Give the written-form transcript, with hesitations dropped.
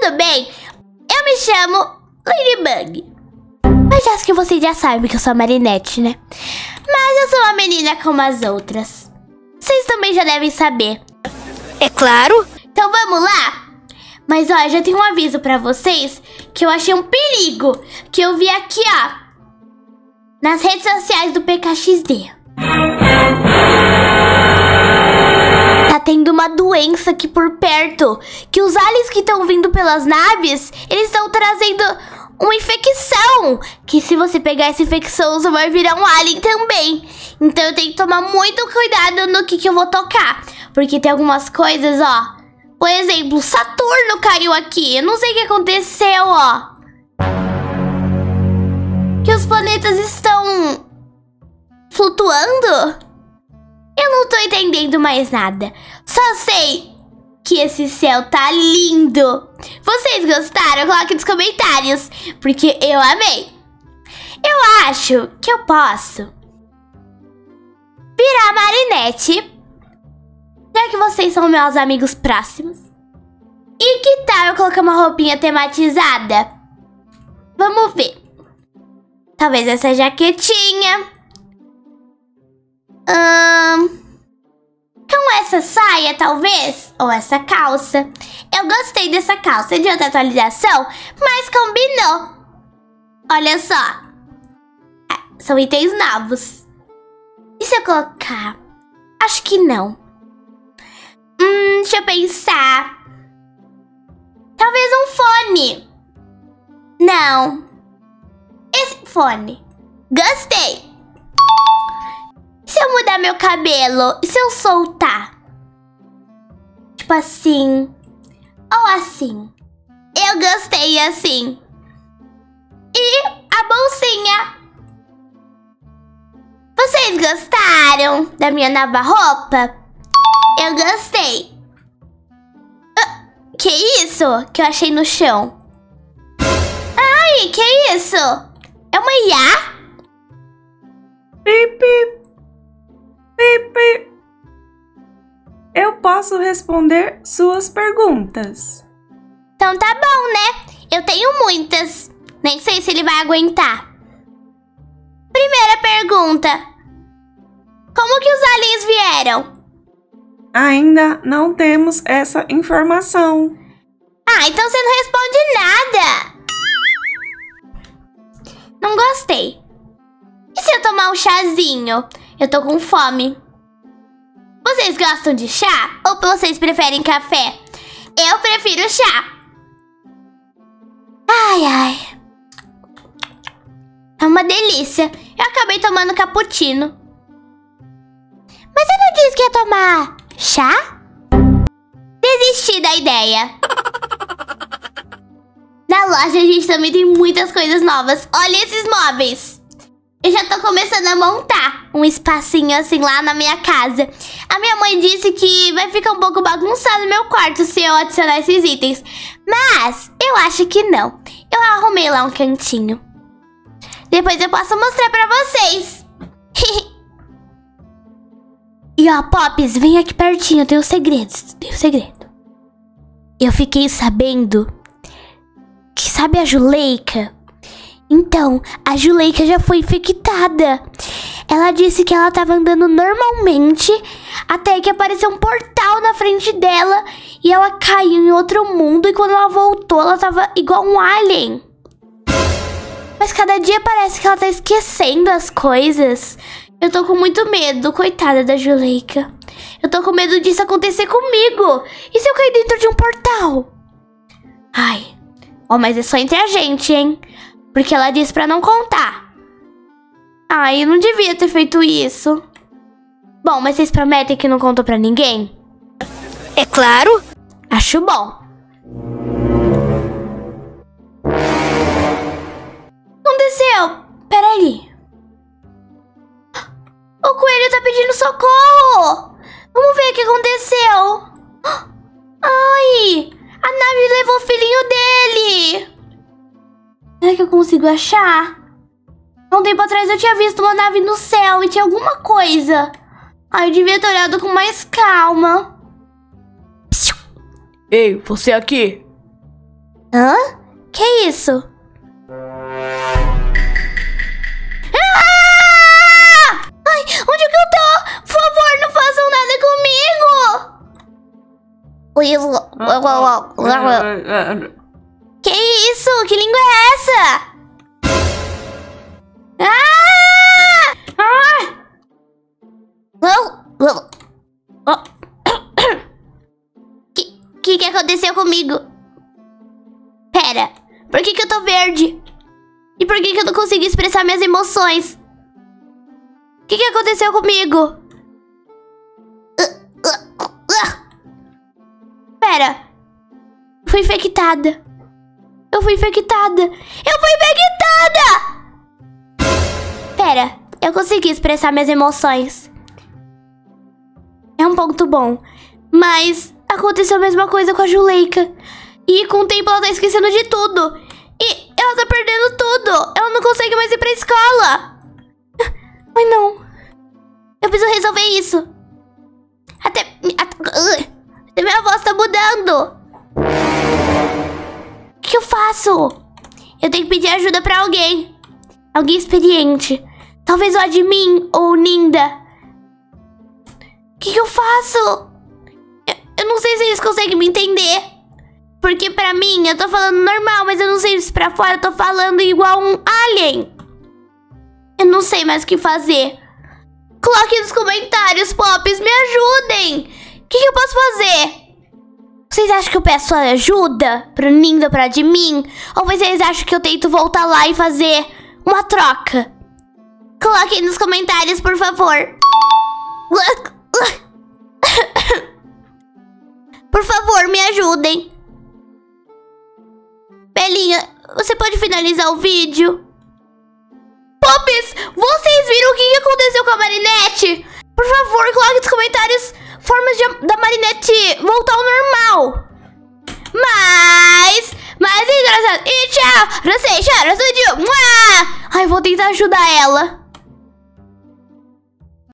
tudo bem? Eu me chamo Ladybug. Mas acho que vocês já sabem que eu sou a Marinette, né? Mas eu sou uma menina como as outras. Vocês também já devem saber. É claro. Então vamos lá? Mas ó, eu já tenho um aviso pra vocês que eu achei um perigo. Que eu vi aqui, ó, nas redes sociais do PKXD. Tá tendo uma doença aqui por perto. Que os aliens que estão vindo pelas naves, eles estão trazendo uma infecção. Que se você pegar essa infecção, você vai virar um alien também. Então eu tenho que tomar muito cuidado no que eu vou tocar. Porque tem algumas coisas, ó. Por exemplo, Saturno caiu aqui. Eu não sei o que aconteceu, ó. Que os planetas estão flutuando? Eu não tô entendendo mais nada. Só sei que esse céu tá lindo. Vocês gostaram? Coloque nos comentários, porque eu amei. Eu acho que eu posso virar Marinette, já que vocês são meus amigos próximos. E que tal eu colocar uma roupinha tematizada? Vamos ver. Talvez essa jaquetinha. Com essa saia, talvez. Ou essa calça. Eu gostei dessa calça de outra atualização, mas combinou. Olha só. São itens novos. E se eu colocar? Acho que não. Deixa eu pensar. Talvez um fone. Não. Esse fone. Gostei. Se eu mudar meu cabelo? E se eu soltar? Tipo assim. Ou assim. Eu gostei assim. E a bolsinha. Vocês gostaram da minha nova roupa? Eu gostei. Que isso? Que eu achei no chão. Ai, que isso? É uma IA? Pip, pip. Pip, pip. Eu posso responder suas perguntas. Então tá bom, né? Eu tenho muitas. Nem sei se ele vai aguentar. Primeira pergunta. Como que os aliens vieram? Ainda não temos essa informação. Ah, então você não responde nada. Não gostei. E se eu tomar um chazinho? Eu tô com fome. Vocês gostam de chá? Ou vocês preferem café? Eu prefiro chá. Ai, ai. É uma delícia. Eu acabei tomando cappuccino. Mas você não disse que ia tomar chá? Desisti da ideia. Na loja a gente também tem muitas coisas novas. Olha esses móveis. Eu já tô começando a montar um espacinho assim lá na minha casa. A minha mãe disse que vai ficar um pouco bagunçado no meu quarto se eu adicionar esses itens. Mas eu acho que não. Eu arrumei lá um cantinho. Depois eu posso mostrar pra vocês. E ó, Pops, vem aqui pertinho, eu tenho segredos. Tenho segredo. Eu fiquei sabendo que, sabe a Juleika? Então, a Juleika já foi infectada. Ela disse que ela tava andando normalmente até que apareceu um portal na frente dela e ela caiu em outro mundo e quando ela voltou, ela tava igual um alien. Mas cada dia parece que ela tá esquecendo as coisas. Eu tô com muito medo, coitada da Juleika. Eu tô com medo disso acontecer comigo. E se eu cair dentro de um portal? Ai, ó, mas é só entre a gente, hein? Porque ela disse pra não contar. Ai, eu não devia ter feito isso. Bom, mas vocês prometem que não contam pra ninguém? É claro. Acho bom. O que aconteceu? Peraí. O coelho tá pedindo socorro. Vamos ver o que aconteceu. Ai, a nave levou o filhinho dele. Será que eu consigo achar? Há um tempo atrás eu tinha visto uma nave no céu e tinha alguma coisa. Ai, eu devia ter olhado com mais calma. Ei, você aqui? Hã? Que isso? Ai, onde que eu tô? Por favor, não façam nada comigo! Que isso? Que língua é essa? Que aconteceu comigo? Pera, por que eu tô verde? E por que eu não consigo expressar minhas emoções? O que aconteceu comigo? Pera, fui infectada. Eu fui infectada. Pera, eu consegui expressar minhas emoções. É um ponto bom. Mas aconteceu a mesma coisa com a Juleika. E com o tempo ela tá esquecendo de tudo. E ela tá perdendo tudo. Ela não consegue mais ir pra escola. Ai, não. Eu preciso resolver isso. Até minha voz tá mudando. O que eu faço? Eu tenho que pedir ajuda pra alguém. Alguém experiente. Talvez o Admin ou o Ninda. O que eu faço? Eu não sei se eles conseguem me entender. Porque pra mim, eu tô falando normal, mas eu não sei se pra fora eu tô falando igual um alien. Eu não sei mais o que fazer. Coloque nos comentários, Pops, me ajudem. O que eu posso fazer? Vocês acham que eu peço ajuda pro Ninda, pro Admin? Ou vocês acham que eu tento voltar lá e fazer uma troca? Coloquem nos comentários, por favor. Por favor, me ajudem. Belinha, você pode finalizar o vídeo? Pops, vocês viram o que aconteceu com a Marinette? Por favor, coloque nos comentários formas da Marinette voltar ao normal. Mas engraçado. E tchau. Não sei, tchau. Ai, vou tentar ajudar ela.